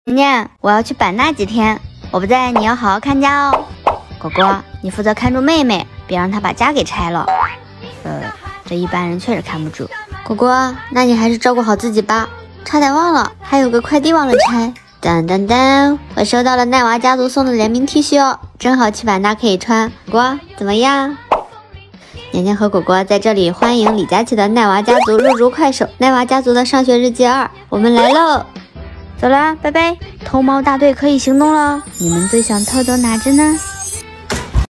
年年，我要去版纳几天，我不在，你要好好看家哦。果果，你负责看住妹妹，别让她把家给拆了。这一般人确实看不住。果果，那你还是照顾好自己吧。差点忘了，还有个快递忘了拆。当当当，我收到了奈娃家族送的联名 T 恤哦，正好去版纳可以穿。果果怎么样？年年和果果在这里欢迎李佳琦的奈娃家族入驻快手，奈娃家族的上学日记2，我们来喽！走了，拜拜！偷猫大队可以行动了，你们最想偷走哪只呢？